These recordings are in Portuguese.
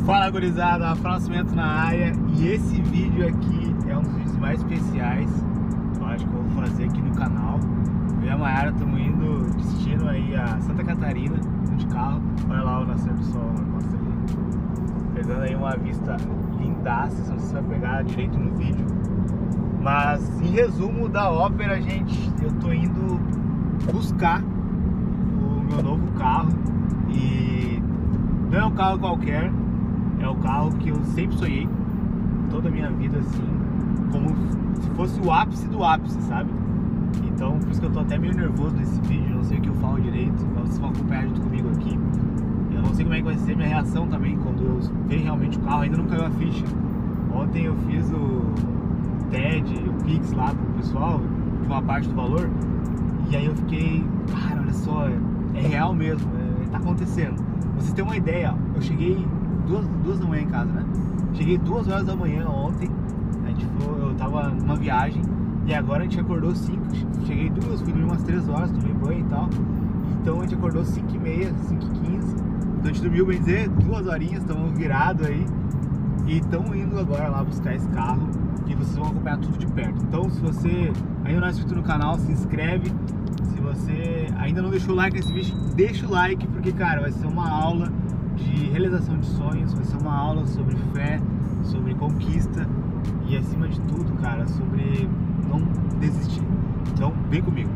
Fala, gurizada, Afrocimento na área. E esse vídeo aqui é um dos vídeos mais especiais que eu acho que eu vou fazer aqui no canal. Eu e a Mayara estamos indo destino aí a Santa Catarina de carro. Olha lá o nascer do sol na costa ali, pegando aí uma vista lindaça. Não sei se vai pegar direito no vídeo, mas em resumo da ópera, gente, eu tô indo buscar o meu novo carro. E não é um carro qualquer, é o carro que eu sempre sonhei toda a minha vida, assim, como se fosse o ápice do ápice, sabe? Então, por isso que eu tô até meio nervoso nesse vídeo, não sei o que eu falo direito, então vocês vão acompanhar junto comigo aqui. Eu não sei como é que vai ser a minha reação também quando eu ver realmente o carro, ainda não caiu a ficha. Ontem eu fiz o TED, o Pix lá pro pessoal, de uma parte do valor, e aí eu fiquei, cara, olha só, é real mesmo, tá acontecendo. Pra vocês terem uma ideia, eu cheguei duas da manhã em casa, né? Cheguei 2 horas da manhã ontem, eu tava numa viagem, e agora a gente acordou 5, cheguei 2, fui dormir umas 3 horas, tomei banho e tal, então a gente acordou 5h30, 5h15, então a gente dormiu, bem dizer, 2 horinhas, estamos virados aí, e estamos indo agora lá buscar esse carro, e vocês vão acompanhar tudo de perto. Então, se você ainda não é inscrito no canal, se inscreve. Se você ainda não deixou o like nesse vídeo, deixa o like, porque, cara, vai ser uma aula de realização de sonhos, vai ser uma aula sobre fé, sobre conquista e, acima de tudo, cara, sobre não desistir. Então, vem comigo.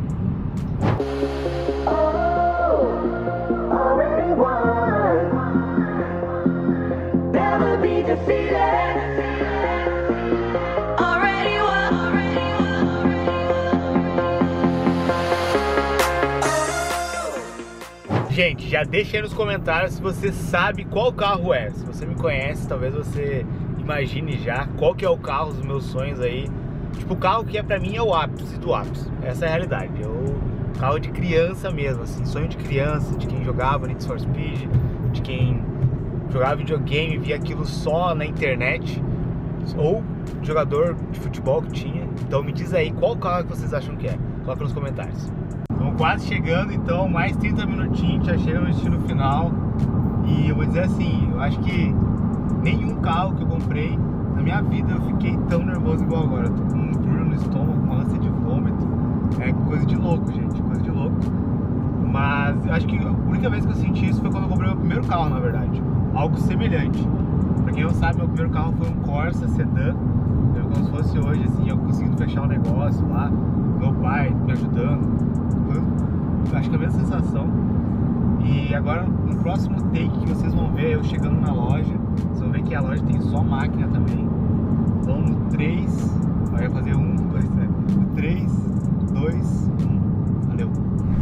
Gente, já deixa aí nos comentários se você sabe qual carro é. Se você me conhece, talvez você imagine já qual que é o carro dos meus sonhos aí. Tipo, o carro que pra mim é o ápice do ápice. Essa é a realidade. É o carro de criança mesmo, assim, sonho de criança, de quem jogava Need for Speed, de quem jogava videogame, via aquilo só na internet, ou jogador de futebol que tinha. Então me diz aí qual carro que vocês acham que é. Coloca nos comentários. Estamos quase chegando, então mais 30 minutinhos, já chega no destino final. E eu vou dizer assim, eu acho que nenhum carro que eu comprei na minha vida eu fiquei tão nervoso igual agora. Eu tô com um embrulho no estômago, uma ânsia de vômito. É coisa de louco, gente, coisa de louco. Mas eu acho que a única vez que eu senti isso foi quando eu comprei meu primeiro carro, na verdade. Algo semelhante. Pra quem não sabe, meu primeiro carro foi um Corsa sedã. Eu, como se fosse hoje, assim, eu conseguindo fechar o negócio lá, meu pai me ajudando. Acho que é a mesma sensação. E agora no próximo take que vocês vão ver eu chegando na loja, vocês vão ver que a loja tem só máquina também. Então no 3, vai fazer 1, 2, 3. No 3, 2, 1. Valeu!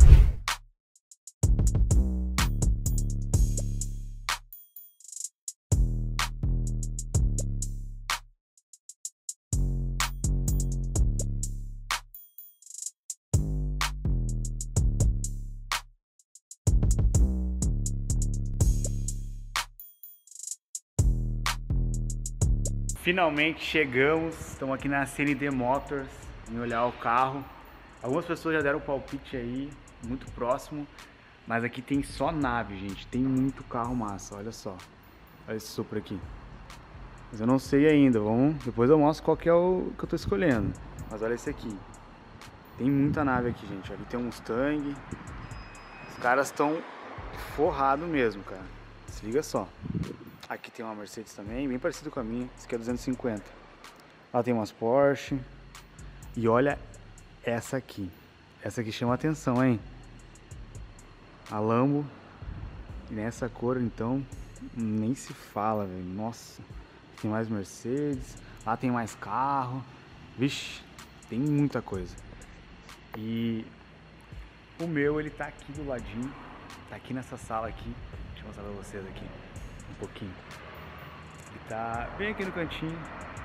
Finalmente chegamos, estamos aqui na CND Motors, em olhar o carro. Algumas pessoas já deram palpite aí, muito próximo, mas aqui tem só nave, gente, tem muito carro massa, olha só. Olha esse Supra aqui. Mas eu não sei ainda, depois eu mostro qual que é o que eu tô escolhendo. Mas olha esse aqui, tem muita nave aqui, gente. Ali tem um Mustang, os caras estão forrados mesmo, cara, se liga só. Aqui tem uma Mercedes também, bem parecido com a minha. Esse aqui é 250. Lá tem umas Porsche. E olha essa aqui. Essa aqui chama atenção, hein? A Lambo. Nessa cor, então, nem se fala, velho. Nossa. Tem mais Mercedes. Lá tem mais carro. Vixe, tem muita coisa. E o meu, ele tá aqui do ladinho. Tá aqui nessa sala aqui. Deixa eu mostrar pra vocês aqui um pouquinho. Ele tá bem aqui no cantinho.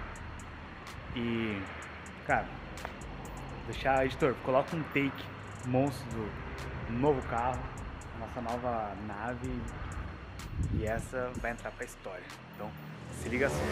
E, cara, deixar, editor, coloca um take monstro do novo carro, nossa nova nave, e essa vai entrar pra história. Então, se liga só.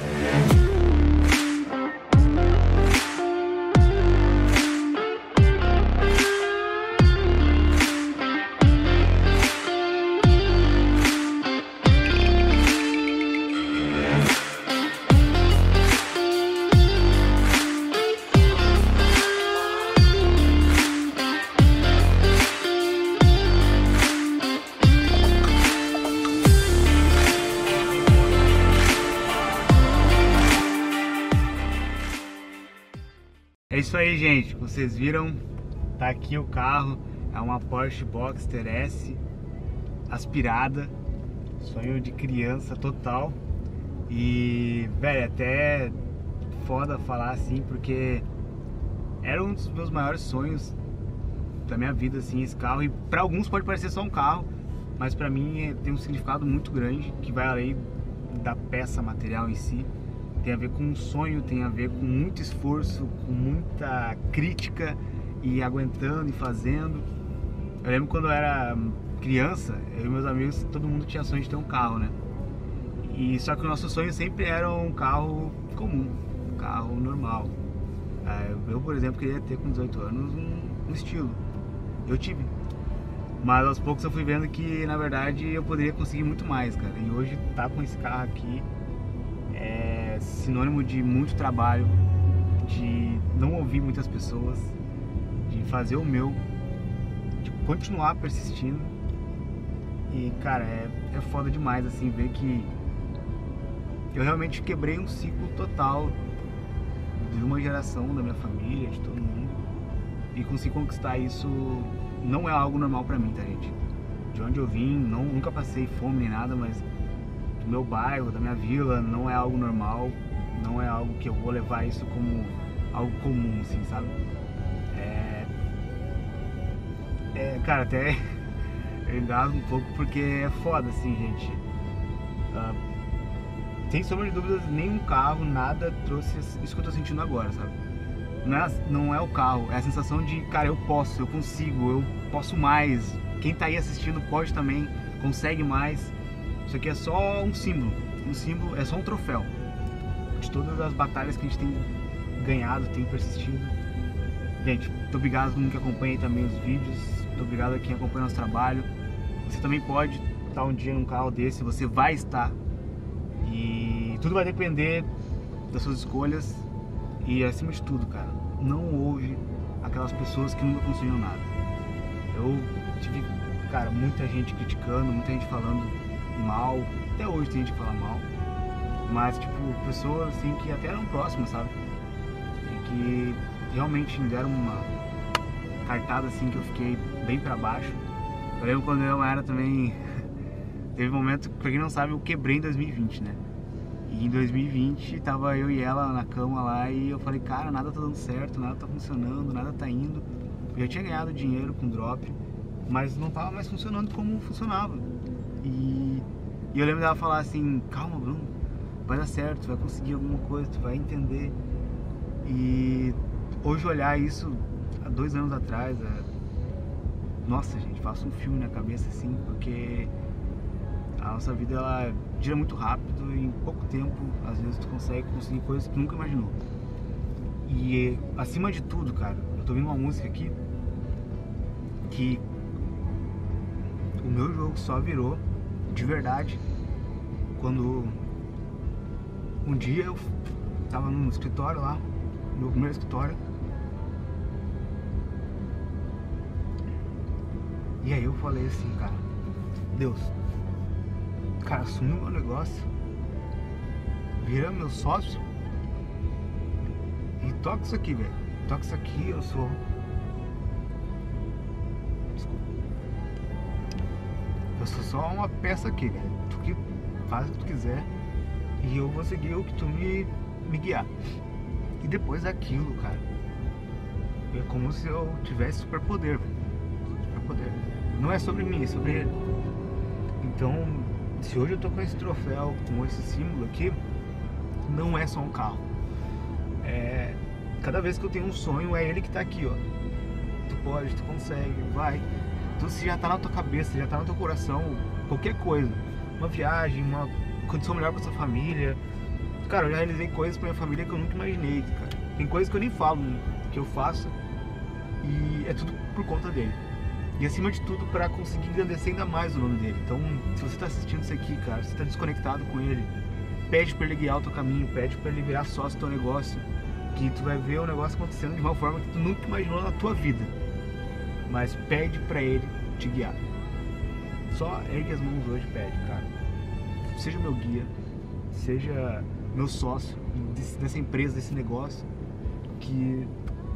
É isso aí, gente. Vocês viram? Tá aqui o carro. É uma Porsche Boxster S aspirada. Sonho de criança total. E, velho, até foda falar assim, porque era um dos meus maiores sonhos da minha vida, assim, esse carro. E pra alguns pode parecer só um carro, mas pra mim tem um significado muito grande, que vai além da peça material em si. Tem a ver com um sonho, tem a ver com muito esforço, com muita crítica e aguentando e fazendo. Eu lembro quando eu era criança, eu e meus amigos, todo mundo tinha sonho de ter um carro, né? E só que o nosso sonho sempre era um carro comum, um carro normal. Eu, por exemplo, queria ter com 18 anos um estilo. Eu tive. Mas aos poucos eu fui vendo que, na verdade, eu poderia conseguir muito mais, cara. E hoje tá com esse carro aqui é sinônimo de muito trabalho, de não ouvir muitas pessoas, de fazer o meu, de continuar persistindo. E, cara, é foda demais, assim, ver que eu realmente quebrei um ciclo total de uma geração, da minha família, de todo mundo. E conseguir conquistar isso não é algo normal pra mim, tá, gente? De onde eu vim, nunca passei fome nem nada, mas do meu bairro, da minha vila, não é algo normal. Não é algo que eu vou levar isso como algo comum, assim, sabe? Cara, até eu engasgo um pouco porque é foda, assim, gente. Sem sombra de dúvidas, nenhum carro, nada trouxe isso que eu tô sentindo agora, sabe? Não é o carro, é a sensação de, cara, eu posso, eu consigo, eu posso mais. Quem tá aí assistindo pode também, consegue mais. Isso aqui é só um símbolo, é só um troféu de todas as batalhas que a gente tem ganhado, tem persistido. Gente, muito obrigado a todo mundo que acompanha também os vídeos, muito obrigado a quem acompanha nosso trabalho. Você também pode estar um dia num carro desse, você vai estar. E tudo vai depender das suas escolhas. E acima de tudo, cara, não ouve aquelas pessoas que nunca conseguiram nada. Eu tive, cara, muita gente criticando, muita gente falando mal. Até hoje tem gente que fala mal. Mas, tipo, pessoas assim que até eram próximas, sabe? E que realmente me deram uma cartada assim que eu fiquei bem pra baixo. Eu lembro quando eu era também. Teve um momento, pra quem não sabe, eu quebrei em 2020, né? E em 2020 tava eu e ela na cama lá e eu falei, cara, nada tá dando certo, nada tá funcionando, nada tá indo. Eu já tinha ganhado dinheiro com drop, mas não tava mais funcionando como funcionava. E eu lembro dela falar assim, calma, Bruno, vai dar certo, tu vai conseguir alguma coisa, tu vai entender. E hoje olhar isso há 2 anos atrás, nossa, gente, faço um filme na cabeça assim, porque a nossa vida ela gira muito rápido e em pouco tempo, às vezes, tu consegue conseguir coisas que tu nunca imaginou. E acima de tudo, cara, eu tô ouvindo uma música aqui que o meu jogo só virou de verdade quando um dia eu tava no escritório lá, no meu primeiro escritório, e aí eu falei assim, cara, Deus, cara, assume o meu negócio, vira meu sócio e toca isso aqui, velho. Toca isso aqui, eu sou. Desculpa. Eu sou só uma peça aqui, velho. Tu que faz o que tu quiser e eu vou seguir o que tu me guiar. E depois daquilo, cara, é como se eu tivesse superpoder, velho. Superpoder. Não é sobre mim, é sobre ele. Então, se hoje eu tô com esse troféu, com esse símbolo aqui, não é só um carro. Cada vez que eu tenho um sonho, é ele que tá aqui, ó. Tu pode, tu consegue, vai. Então se já tá na tua cabeça, já tá no teu coração, qualquer coisa, uma viagem, uma condição melhor pra sua família. Cara, eu já realizei coisas pra minha família que eu nunca imaginei, cara. Tem coisas que eu nem falo, que eu faço, e é tudo por conta dele. E acima de tudo, para conseguir engrandecer ainda mais o nome dele. Então, se você está assistindo isso aqui, cara, você está desconectado com ele, pede para ele guiar o teu caminho, pede para ele virar sócio do teu negócio, que tu vai ver o negócio acontecendo de uma forma que tu nunca imaginou na tua vida. Mas pede para ele te guiar. Só ergue as mãos hoje e pede, cara. Seja meu guia, seja meu sócio dessa empresa, desse negócio, que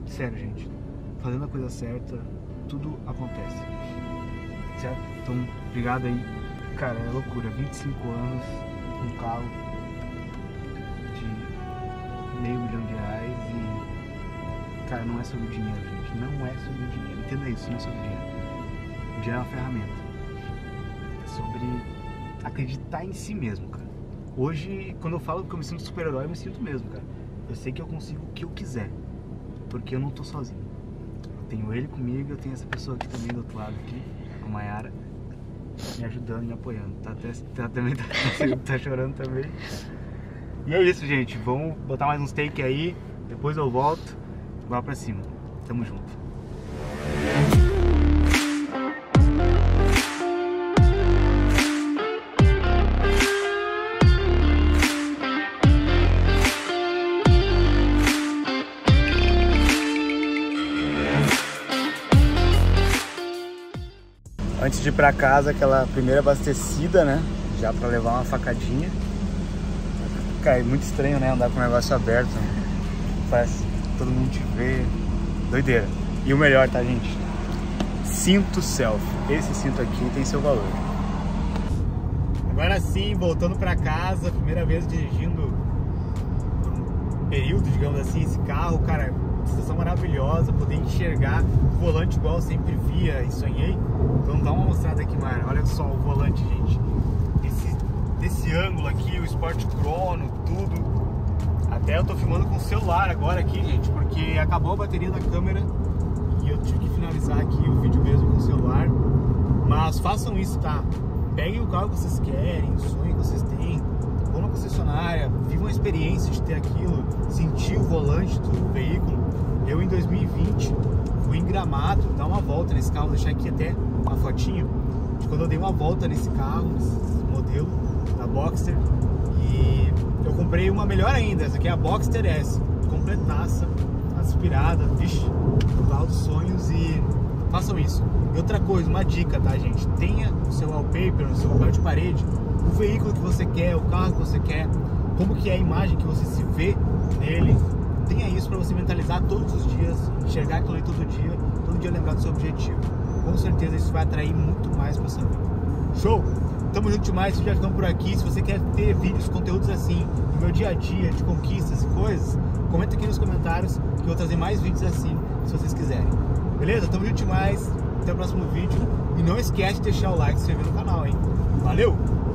sério, gente, fazendo a coisa certa, tudo acontece, certo? Então, obrigado aí. Cara, é loucura, 25 anos, um carro de R$500 mil e, cara, não é sobre dinheiro, gente, não é sobre dinheiro, entenda isso, não é sobre dinheiro. O dinheiro é uma ferramenta, é sobre acreditar em si mesmo, cara. Hoje, quando eu falo que eu me sinto super-herói, eu me sinto mesmo, cara. Eu sei que eu consigo o que eu quiser, porque eu não tô sozinho. Eu tenho ele comigo, eu tenho essa pessoa aqui também do outro lado, aqui, a Mayara, me ajudando, me apoiando. Tá chorando também. E é isso, gente. Vamos botar mais uns take aí, depois eu volto. Vá pra cima. Tamo junto. Antes de ir pra casa, aquela primeira abastecida, né? Já pra levar uma facadinha. Cara, é muito estranho, né? Andar com o negócio aberto, né? Faz todo mundo te ver. Doideira. E o melhor, tá, gente? Cinto selfie. Esse cinto aqui tem seu valor. Agora sim, voltando pra casa, primeira vez dirigindo por um período, digamos assim, esse carro, cara, sensação maravilhosa, poder enxergar o volante igual eu sempre via e sonhei. Então dá uma mostrada aqui, Mara. Olha só o volante, gente. Desse ângulo aqui, o Sport Chrono, tudo. Até eu tô filmando com o celular agora aqui, gente, porque acabou a bateria da câmera e eu tive que finalizar aqui o vídeo mesmo com o celular. Mas façam isso, tá? Peguem o carro que vocês querem, o sonho que vocês têm, vão na concessionária, vivam a experiência de ter aquilo, sentir o volante do veículo. Eu em 2020 fui em Gramado dar uma volta nesse carro, vou deixar aqui até uma fotinho de quando eu dei uma volta nesse carro, nesse modelo da Boxster, e eu comprei uma melhor ainda, essa aqui é a Boxster S, completaça, aspirada, vixe, o carro dos sonhos. E façam isso. E outra coisa, uma dica, tá, gente? Tenha o seu wallpaper, o seu papel de parede, o veículo que você quer, o carro que você quer, como que é a imagem que você se vê nele. Tenha isso para você mentalizar todos os dias, enxergar aquilo ali todo dia lembrar do seu objetivo. Com certeza isso vai atrair muito mais para sua vida. Show? Tamo junto demais, já estão por aqui. Se você quer ter vídeos, conteúdos assim, do meu dia a dia, de conquistas e coisas, comenta aqui nos comentários que eu vou trazer mais vídeos assim, se vocês quiserem. Beleza? Tamo junto demais, até o próximo vídeo. E não esquece de deixar o like e se inscrever no canal, hein? Valeu!